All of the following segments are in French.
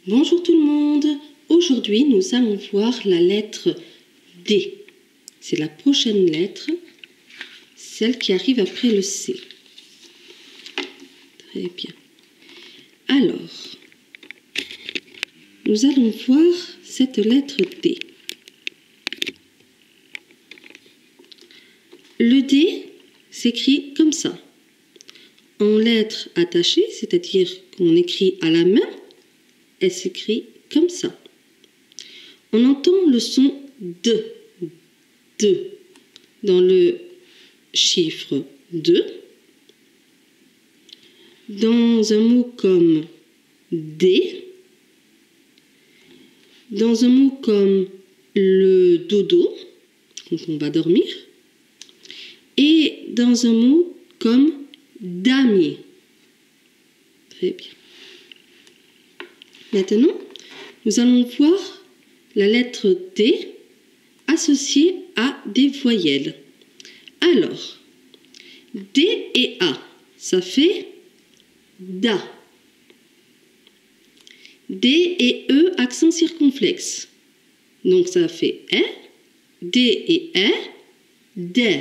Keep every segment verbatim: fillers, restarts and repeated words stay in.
Bonjour tout le monde, aujourd'hui nous allons voir la lettre D. C'est la prochaine lettre, celle qui arrive après le C. Très bien. Alors, nous allons voir cette lettre D. Le D s'écrit comme ça, en lettres attachées, c'est-à-dire qu'on écrit à la main. Elle s'écrit comme ça. On entend le son de, de dans le chiffre deux. Dans un mot comme D, dans un mot comme le dodo, quand on va dormir, et dans un mot comme damier. Très bien. Maintenant, nous allons voir la lettre D associée à des voyelles. Alors, D et A, ça fait da. D et E, accent circonflexe. Donc, ça fait E. D et E, D.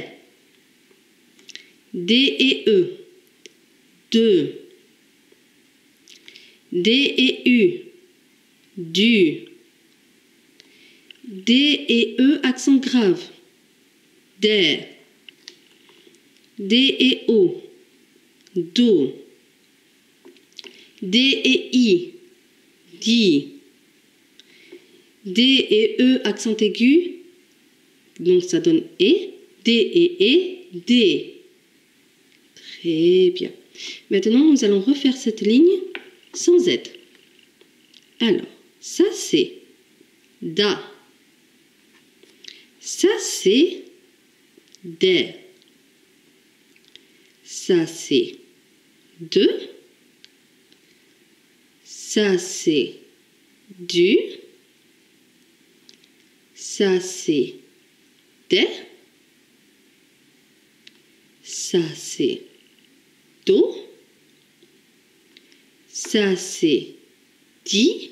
D et E, de. D et U, du. D et E, accent grave, des. D et O, do. D et I, di. D et E, accent aigu, donc ça donne E. D et E, D. Très bien. Maintenant, nous allons refaire cette ligne sans Z. Alors, ça c'est da. Ça c'est des. Ça c'est de. Ça c'est du. Ça c'est des. Ça c'est do. Ça c'est di.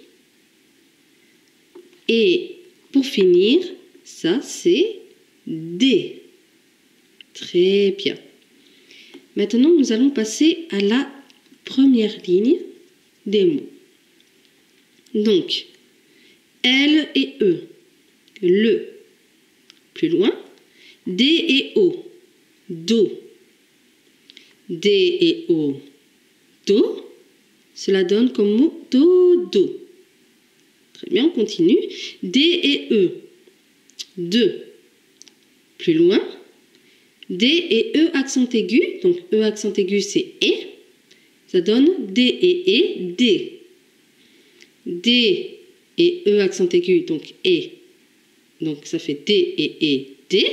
Et pour finir, ça c'est D. Très bien. Maintenant, nous allons passer à la première ligne des mots. Donc, L et E, le. Plus loin, D et O, do. D et O, do. Cela donne comme mot dodo. Très bien, on continue. D et E, de. Plus loin, D et E accent aigu. Donc E accent aigu c'est E. Ça donne D et E, D. D et E accent aigu, donc E. Donc ça fait D et E, D.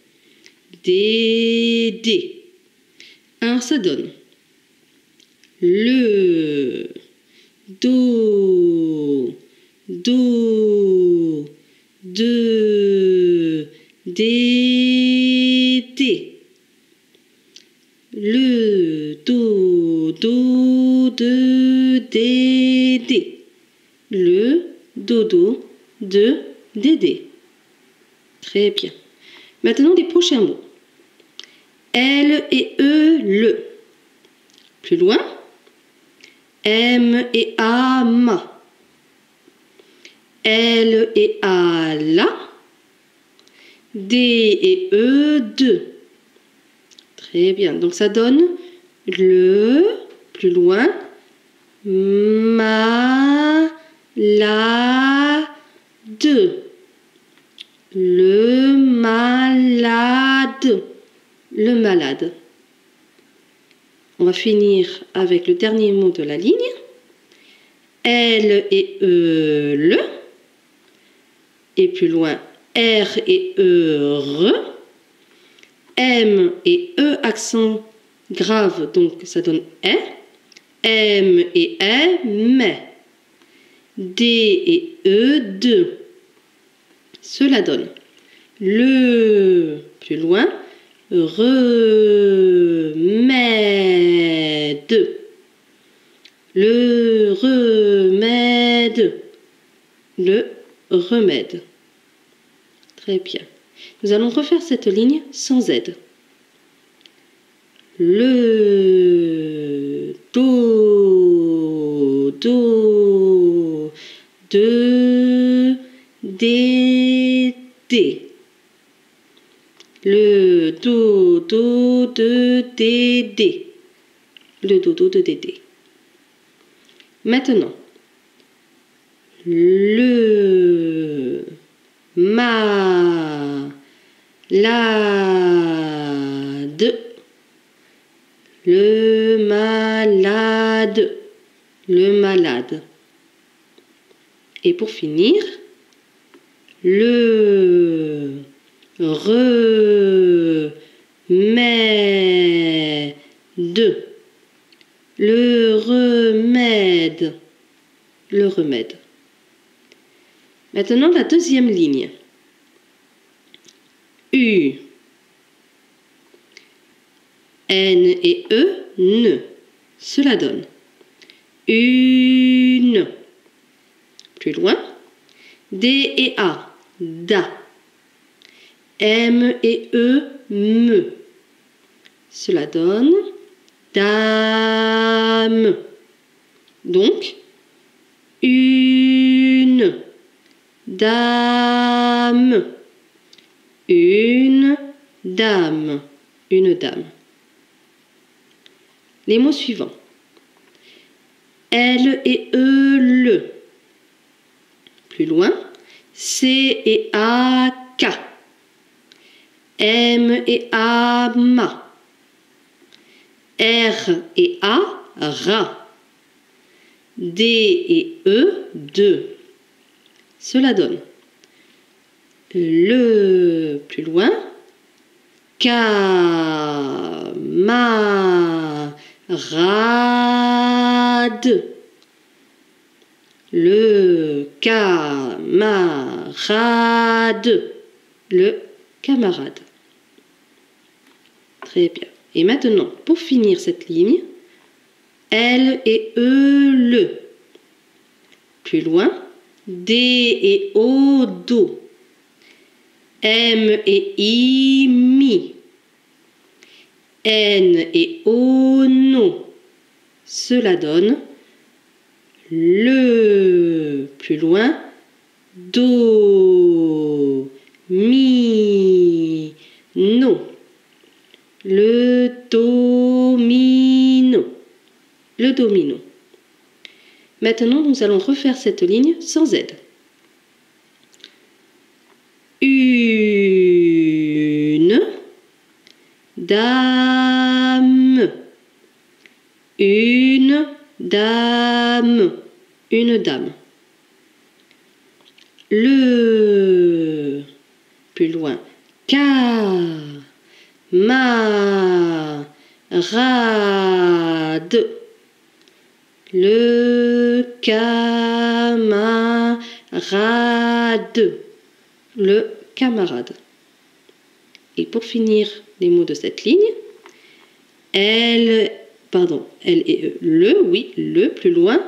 D, D. Alors ça donne le, do, do, de, dé, dé. Le, do, do, de, dé, dé. Le, dodo, de, dédé. Très bien. Maintenant, les prochains mots. L et E, le. Plus loin, M et A, ma. L et A, la. D et E, de. Très bien. Donc ça donne le, plus loin, ma, la, de. Le malade. Le malade. On va finir avec le dernier mot de la ligne. L et E, le. Et plus loin, R et E, re. M et E, accent grave, donc ça donne E. M et E, mais. D et E, de. Cela donne le, plus loin, remède. Le remède. remède. Le remède. Très bien. Nous allons refaire cette ligne sans aide. Le, do, do, de, dé, dé. Le, do, do, de, dé, dé. Le, do, do, de, dé, dé. Maintenant, le, ma, la, de. Le malade, le malade. Et pour finir, le remède, le remède, le remède. Maintenant la deuxième ligne. U. N et E, ne. Cela donne une. Plus loin. D et A, da. M et E, me. Cela donne dame. Donc, une dame. Une dame. Une dame. Les mots suivants. L et E, le. Plus loin. C et A, K. M et A, ma. R et A, ra. D et E, de. Cela donne le, plus loin, camarade. Le camarade. Le camarade. Très bien. Et maintenant, pour finir cette ligne, L et E, le. Plus loin, D et O, do. M et I, mi. N et O, no. Cela donne le, plus loin, do, mi, no. Le domino. Le domino. Maintenant, nous allons refaire cette ligne sans aide. Une dame. Une dame. Une dame. Le, plus loin, camarade. Le camarade. Le camarade. Et pour finir les mots de cette ligne, elle, pardon, elle et E, le, oui, le, plus loin,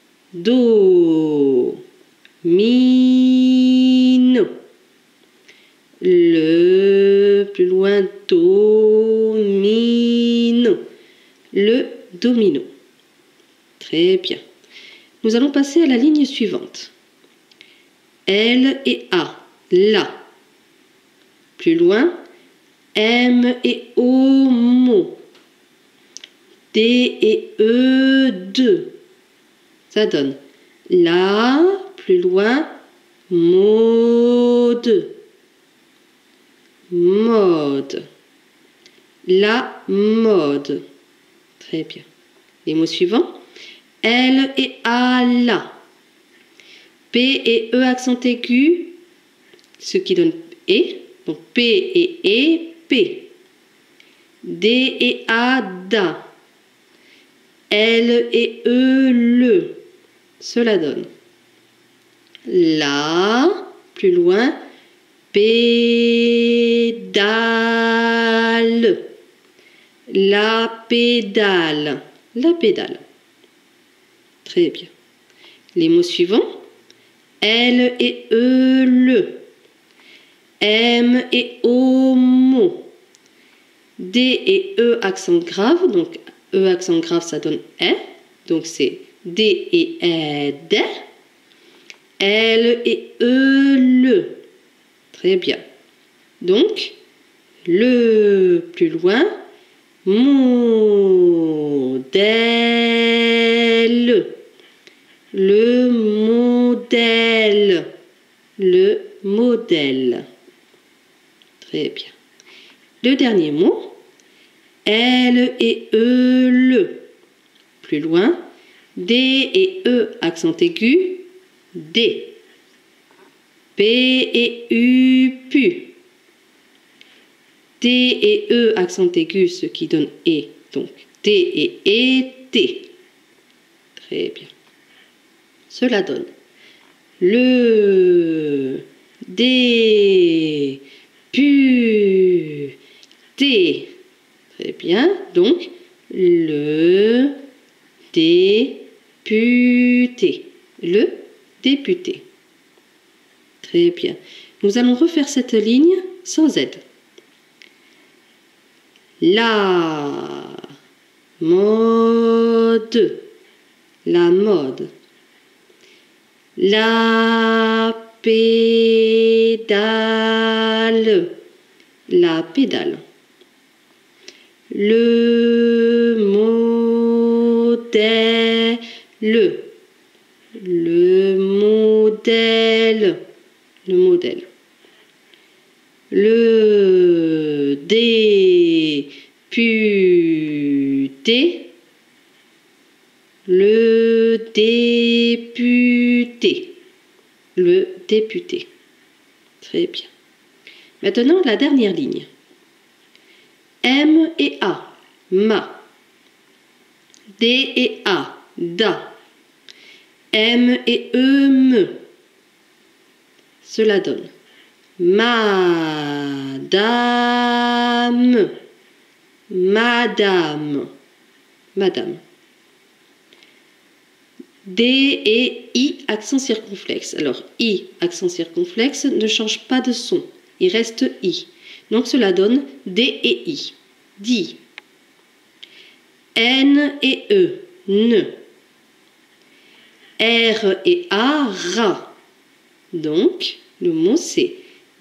do, mi, no. Le, plus loin, do, mi, no. Le domino. Très bien. Nous allons passer à la ligne suivante. L et A, la. Plus loin, M et O, mo. D et E, de. Ça donne la, plus loin, mode. Mode. La mode. Très bien. Les mots suivants. L et A, la. P et E, accent aigu, ce qui donne E. Donc P et E, P. D et A, da. L et E, le. Cela donne la, plus loin, pédale. La pédale. La pédale. Très bien. Les mots suivants. L et E, le. M et O, mot. D et E, accent grave. Donc, E, accent grave, ça donne E. Donc, c'est D et E, D. L et E, le. Très bien. Donc, le plus loin. Modèle. Le modèle. Le modèle. Très bien. Le dernier mot. L et E, le. Plus loin. D et E, accent aigu. D. P et U, pu. T et E, accent aigu, ce qui donne E. Donc, T et E, T. Très bien. Cela donne le, D, pu, T. Très bien. Donc, le, député. Le député. Très bien. Nous allons refaire cette ligne sans aide. La mode. La mode. La pédale. La pédale. Le modèle. Le modèle. Le modèle. Le député. Le député. Le député. Très bien. Maintenant, la dernière ligne. M et A. Ma. D et A. Da. M et E. Me. Cela donne Madame. Madame. Madame. D et I, accent circonflexe. Alors, I, accent circonflexe, ne change pas de son. Il reste I. Donc, cela donne D et I. Di. N et E. Ne. R et A. Ra. Donc, le mot c'est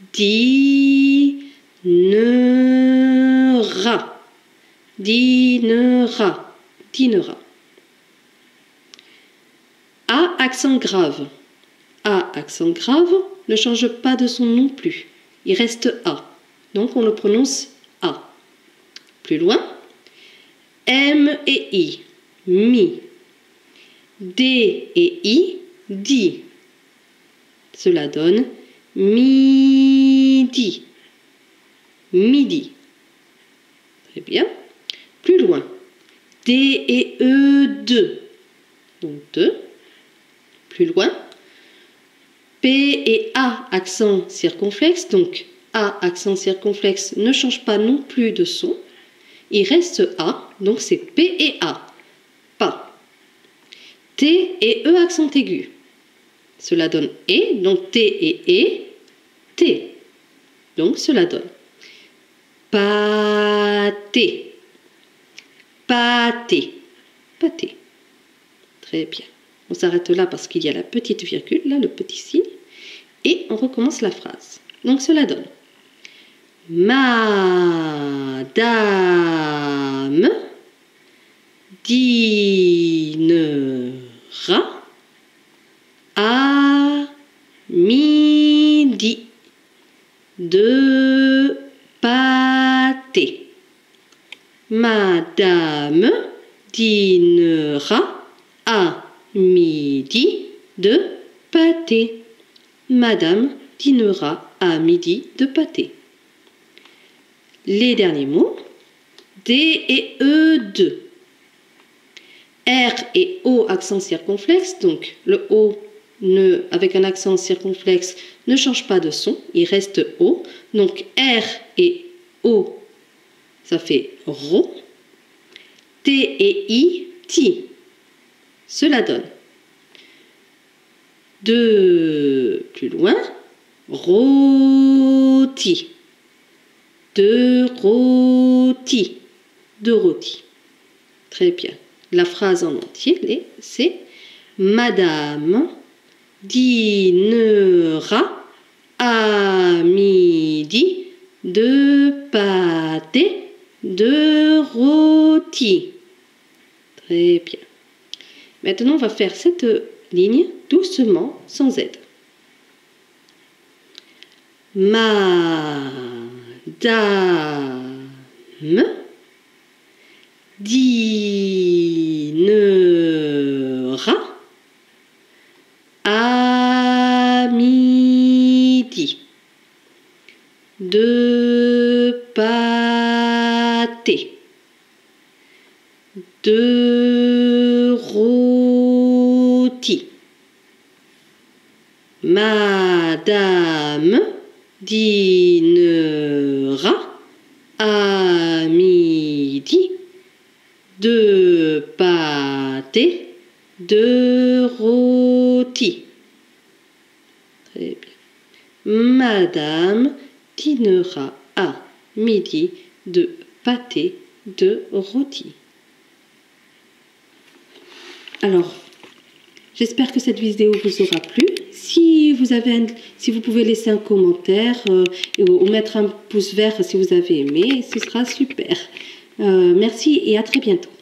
dînera. Dînera. Dînera. A, accent grave. A, accent grave, ne change pas de son non plus. Il reste A. Donc, on le prononce A. Plus loin. M et I. Mi. D et I. Di. Cela donne midi. Midi. Très bien. Plus loin. D et E, de. Donc, de. Plus loin. P et A, accent circonflexe. Donc, A, accent circonflexe, ne change pas non plus de son. Il reste A, donc c'est P et A. Pas. T et E, accent aigu. Cela donne E, donc T et E, T. Donc, cela donne pâté. Pâté. Pâté. Très bien. On s'arrête là parce qu'il y a la petite virgule, là, le petit signe. Et on recommence la phrase. Donc, cela donne Madame dînera à midi de pâté. Madame dînera à midi de pâté. Madame dînera à midi de pâté. Les derniers mots. D et E, de. R et O, accent circonflexe. Donc, le O ne, avec un accent circonflexe ne change pas de son. Il reste O. Donc, R et O, ça fait ro. T et I, ti. Cela donne deux, plus loin, rôti, deux rôtis, deux rôtis. Très bien. La phrase en entier, c'est Madame dînera à midi de pâté de rôti. Très bien. Maintenant, on va faire cette ligne doucement, sans aide. Madame dînera à midi de pâté de rôti. Madame dînera à midi de pâté de rôti. Très bien. Madame dînera à midi de pâté de rôti. Alors, j'espère que cette vidéo vous aura plu. Si vous, avez un, si vous pouvez laisser un commentaire euh, ou mettre un pouce vert si vous avez aimé, ce sera super. Euh, merci et à très bientôt.